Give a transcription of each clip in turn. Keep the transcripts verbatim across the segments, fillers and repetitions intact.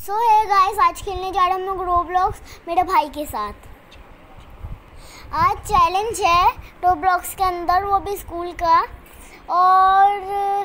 सो है गाइस, आज खेलने जा रहे हम लोग रोब्लॉक्स मेरे भाई के साथ। आज चैलेंज है रोब्लॉक्स के अंदर, वो भी स्कूल का। और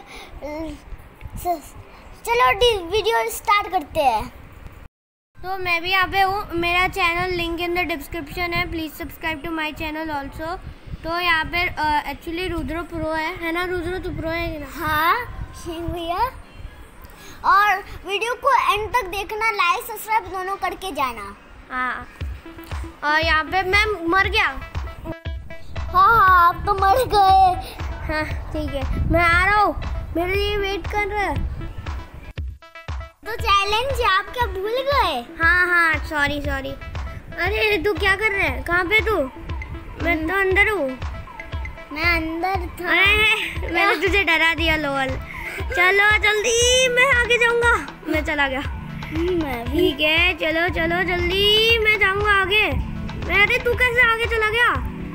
चलो वीडियो स्टार्ट करते हैं। तो मैं भी यहाँ पे हूँ, मेरा channel link in the description है, please subscribe to my channel also. तो यहाँ पे एक्चुअली रुद्र प्रो है है ना? रुद्र तू प्रो है ना? हाँ भैया। और वीडियो को एंड तक देखना, लाइक सब्सक्राइब दोनों करके जाना। हाँ, और यहाँ पे मैं मर गया। हाँ हाँ आप तो मर गए। हाँ ठीक है, मैं आ रहा हूँ, मेरे लिए वेट कर रहे हैं। तो चैलेंज आप क्या भूल गए? हाँ हाँ सॉरी सॉरी। अरे तू क्या कर रहा है? कहाँ पे तू? मैं तो अंदर हूँ। मैं अंदर था। अरे मैंने तुझे डरा दिया लोल। चलो जल्दी, मैं आगे जाऊंगा। मैं चला गया। मैं भी। ठीक है, चलो चलो जल्दी, मैं जाऊंगा आगे। अरे तू कैसे आगे चला गया?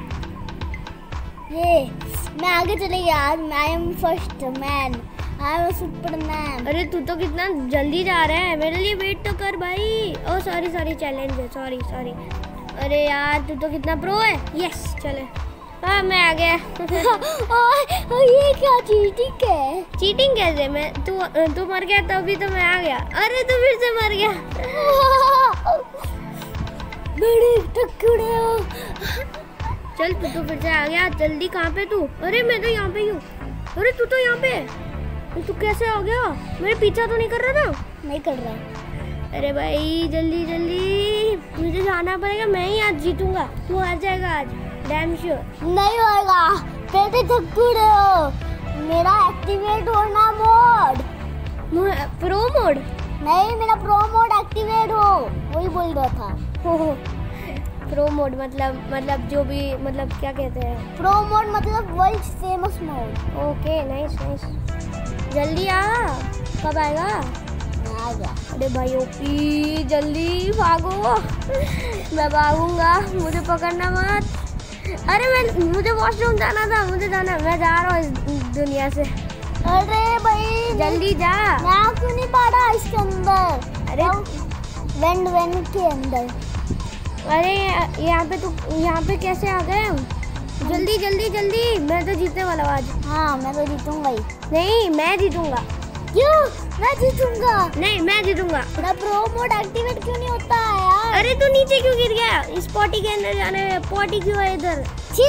ये मैं आगे चले गया। I am first man, I am Superman. अरे तू तो कितना जल्दी जा रहा है, मेरे लिए वेट तो कर भाई। ओ सॉरी सॉरी, चैलेंज है, सॉरी सॉरी। अरे यार तू तो कितना प्रो है। यस चले, हाँ मैं आ गया। ओ, ये क्या चीटिंग है? चीटिंग कैसे? मैं तू तू मर गया तभी तो मैं आ गया। अरे तू फिर से मर गया। बड़े टक्करे हो। चल तू तो फिर से आ गया। जल्दी, कहाँ पे तू? अरे मैं तो यहाँ पे ही हूँ। अरे तू तो यहाँ पे, तू कैसे आ गया? मेरे पीछा तो नहीं कर रहा था? नहीं कर रहा। अरे भाई जल्दी जल्दी, मुझे जाना पड़ेगा। मैं ही आज जीतूंगा, तू आ जाएगा आज, डैम श्योर। नहीं होगा, बेटे थक्कुड़े हो। मेरा एक्टिवेट होना मोड, प्रो मोड नहीं, मेरा प्रो मोड एक्टिवेट हो, वही बोल रहा था। प्रो मोड मतलब मतलब जो भी, मतलब क्या कहते हैं? प्रो मोड मतलब world famous mode. Okay nice nice. जल्दी आ, कब आएगा? आ गया। अरे भाई ओपी, जल्दी भागो। मैं भागूंगा, मुझे पकड़ना मत। अरे मैं मुझे वॉशरूम जाना था, मुझे जाना, मैं जा रहा हूँ इस दुनिया से। अरे भाई जल्दी जा। मैं क्यों नहीं पा रहा इसके अंदर? अरे वेंड वेंड के अंदर। अरे यहाँ पे तू, यहाँ पे कैसे आ गए हम? जल्दी जल्दी जल्दी, मैं तो जीतने वाला हूँ आज। हाँ मैं तो जीतूंगा ही। नहीं मैं जीतूंगा। क्यों? मैं जीतूंगा। नहीं मैं जीतूंगा। मेरा प्रो मोड एक्टिवेट क्यों नहीं होता है यार? अरे तू नीचे क्यों गिर गया? इस पॉटी के अंदर जाने में, पॉटी क्यों है इधर?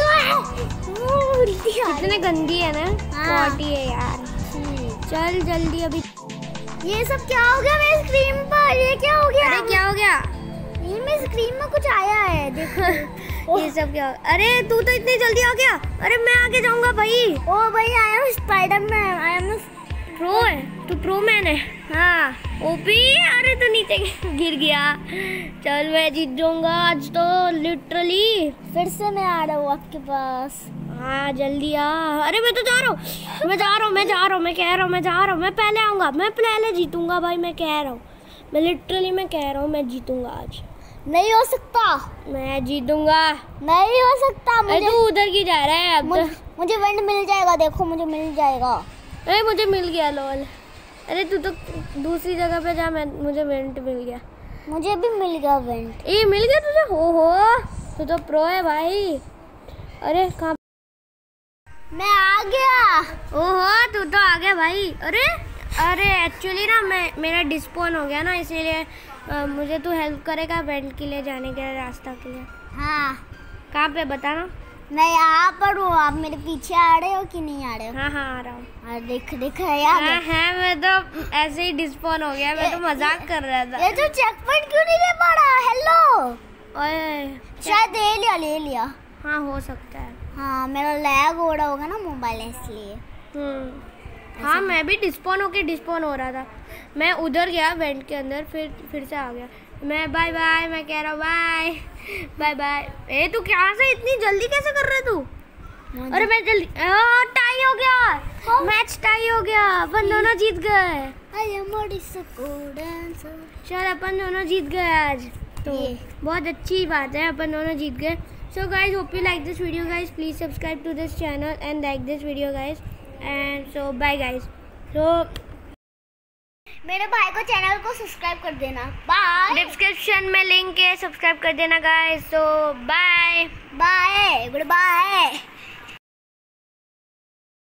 कितने गंदी है ना। हाँ। पॉटी है यार। चल जल्दी अभी। ये सब क्या हो गया मेरी स्क्रीन पर? ये क्या हो गया? अरे क्या हो गया? ये मेरी स्क्रीन में कुछ आया है, देखो। ये सब क्या? अरे तू तो इतनी जल्दी आ गया। अरे मैं आगे जाऊंगा भाई। ओ भाई I am Spiderman, I am pro है तू, प्रो मैन है। हाँ ओपी। अरे तू नीचे गिर गया। चल मैं जीत जाऊंगा आज तो, लिटरली। फिर से मैं आ रहा हूँ आपके पास। हाँ जल्दी आ। अरे मैं तो जा रहा हूँ, मैं जा रहा हूँ, मैं जा रहा हूँ, मैं कह रहा हूँ, मैं जा रहा हूँ, मैं पहले आऊंगा, मैं पहले जीतूंगा भाई, मैं कह रहा हूँ, मैं लिटरली मैं कह रहा हूँ, मैं जीतूंगा आज। नहीं हो सकता। मैं जीतूंगा। नहीं हो सकता। मुझे तू उधर की जा रहा है अब। मुझे, मुझे वेंट मिल जाएगा, देखो मुझे मिल जाएगा। अरे मुझे मिल गया लोल। अरे तू तो दूसरी जगह पे जा, मैं मुझे वेंट मिल गया। मुझे भी मिल गया वेंट। ये मिल गया तुझे? हो हो तू तो प्रो है भाई। अरे कहाँ? मैं आ गया। ओहो तू तो आ गया भाई। अरे अरे एक्चुअली ना मैं, मेरा डिस्पोन हो गया ना, इसीलिए मुझे तू हेल्प करेगा वेंट के लिए जाने के रास्ता के लिए? हाँ। कहाँ पे बताना? मैं यहाँ पर हूँ, आप मेरे पीछे आ रहे हो कि नहीं आ रहे हो? हाँ हाँ आ रहा हूँ। देख देख यार। हाँ, हाँ मैं तो ऐसे ही डिस्पोन हो गया, मैं तो मजाक कर रहा था। ये तो चेक पॉइंट क्यों नहीं ले पा रहा? हेलो। ओए शायद ले लिया ले लिया। हाँ हो सकता है। हाँ मेरा लैग हो रहा होगा ना मोबाइल, इसलिए। हम्म हाँ मैं भी डिस्पोन होके डिस्पोन हो रहा था। मैं उधर गया वेंट के अंदर, फिर फिर से आ गया। मैं बाय बाय, मैं कह रहा हूँ बाय बाय बाय। ए तू क्या से इतनी जल्दी कैसे कर रहा है तू? अरे मैं जल्दी, टाई हो गया, मैच टाई हो गया, अपन दोनों जीत गए। चल अपन दोनों जीत गए आज तो, बहुत अच्छी बात है, अपन दोनों जीत गए। So guys hope you like this video guys, please subscribe to this channel and like this video guys, and so bye guys. So मेरे भाई को चैनल को सब्सक्राइब कर देना। बाय। डिस्क्रिप्शन में लिंक है, सब्सक्राइब कर देना गाइस। तो बाय बाय, गुड बाय।